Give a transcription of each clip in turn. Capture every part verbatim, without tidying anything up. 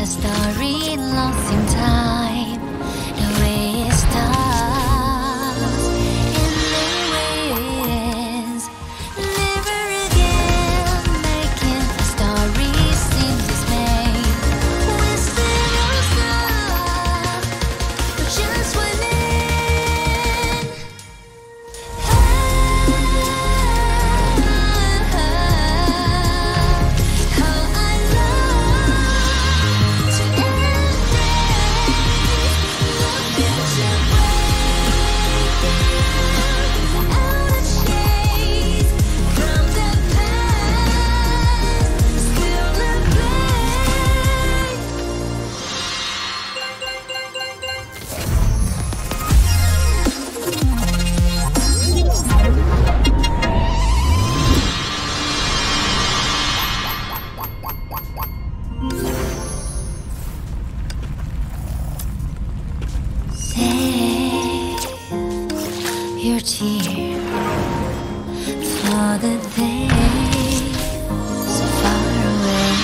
a story lost in time. The way it starts in the winds, never again making a story seem dismay. We still don't stop, but just winning. How I love to embrace the future breaking out of shades from the past, still at Save your tear for the days so far away.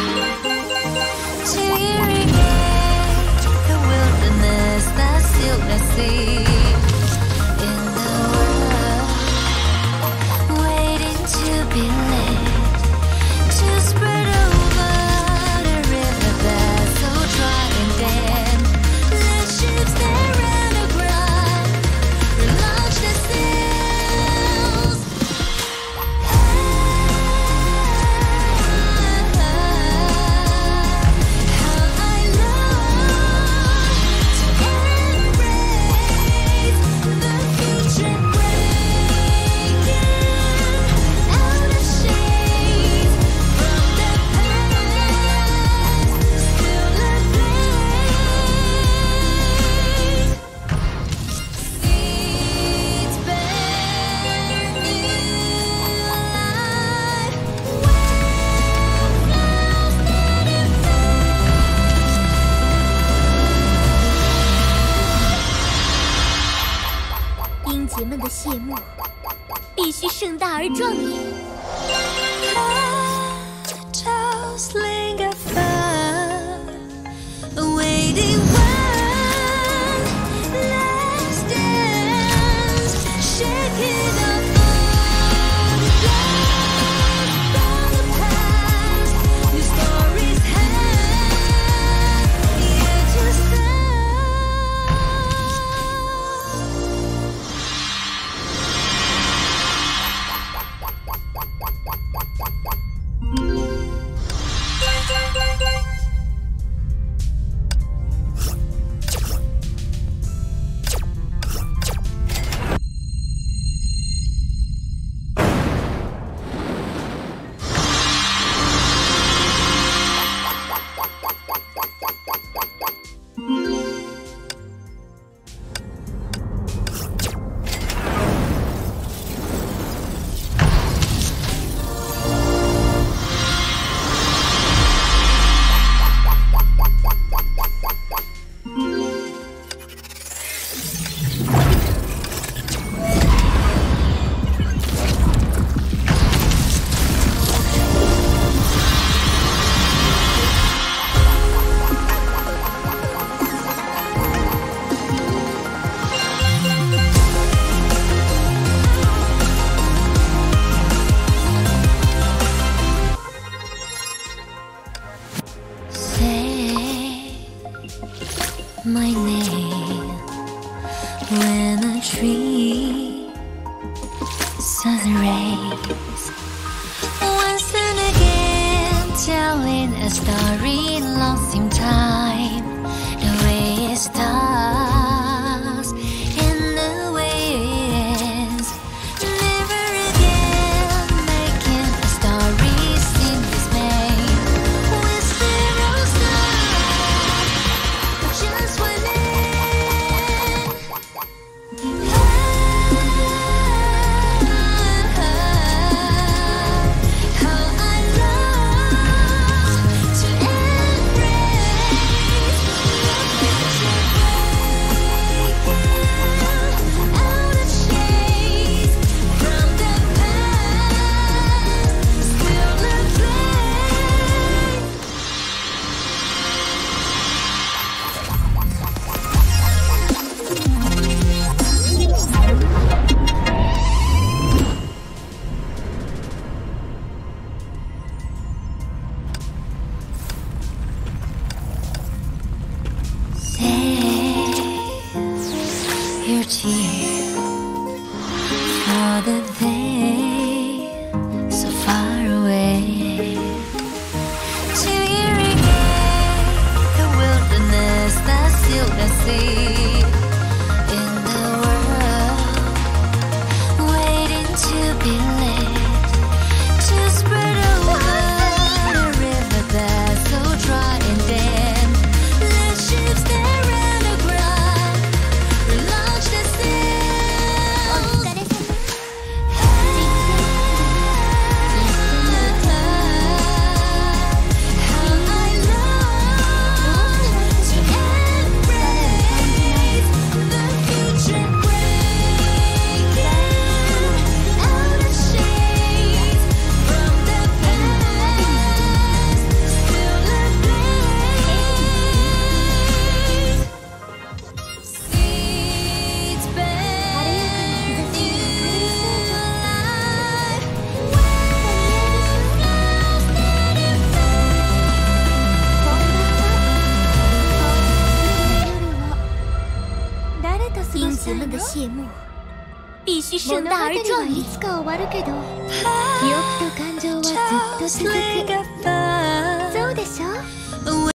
To irrigate the wilderness that still exists in the world, waiting to be lit, to spread over the riverbed so dry and dead. Let ships that ran aground relaunch their sails. How I love to embrace the future breaking out of shades from the past, still ablaze. Seeds bear new life, wildflowers that are fast. 英杰们的谢幕必须盛大而壮丽。Petals linger far, awaiting one last dance, shaking off all the blood from the past. New stories have yet to start. Say my name when a tree saw the rays. Once and again, telling a story lost in time. The way it starts in the winds, never again making a story seem dismay. We still don't stop, but just winning. How I love to you for the day so far away. To irrigate the wilderness that still can see in the world, waiting to be lit, to spread over a river that's so dry and damp. Let ships there round the ground, launch the sail. How I long to embrace the future, breaking out of shades from the past, still ablaze. Seeds bear new life, wildflowers that are 英杰们的谢幕必须盛大而壮丽。 いつか終わるけど、記憶と感情はずっと続く。そうでしょ？